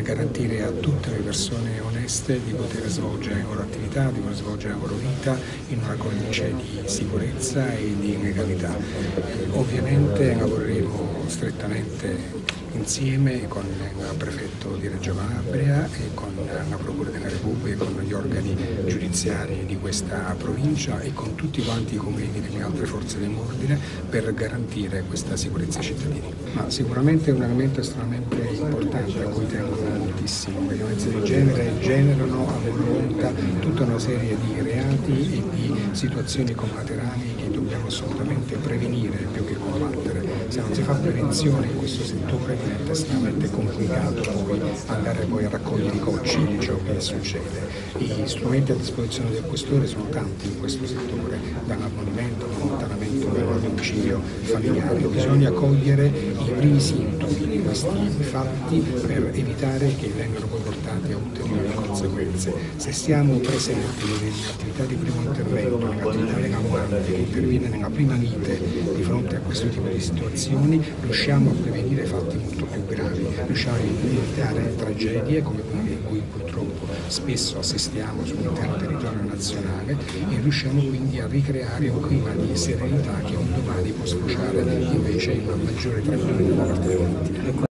garantire a tutte le persone oneste di poter svolgere la loro attività, di poter svolgere la loro vita in una cornice di sicurezza e di legalità. Ovviamente lavoreremo strettamente insieme con il prefetto di Reggio Calabria e con la Procura della Repubblica, con gli organi giudiziari di questa provincia e con tutti quanti i convegni delle altre forze dell'ordine per garantire questa sicurezza ai cittadini. Ma sicuramente è un elemento estremamente importante a cui tengo moltissimo. Le violenze di genere generano a loro volta tutta una serie di reati e di situazioni collaterali che dobbiamo assolutamente prevenire più che combattere. Se non si fa prevenzione in questo settore diventa estremamente complicato andare a raccogliere i cocci di ciò che succede. Gli strumenti a disposizione del questore sono tanti in questo settore, dall'ammonimento all'allontanamento dal domicilio familiare. Bisogna cogliere i primi sintomi di questi fatti per evitare che vengano poi portati a ulteriori conseguenze. Se siamo presenti nelle attività di primo intervento, nell'attività legale che interviene nella prima lite di fronte a questo tipo di situazioni, riusciamo a prevenire fatti molto più gravi, riusciamo a evitare tragedie come quelle in cui purtroppo spesso assistiamo sull'intero territorio nazionale e riusciamo quindi a ricreare un clima di serenità che un domani può sfociare invece in una maggiore tranquillità da parte delle vittime.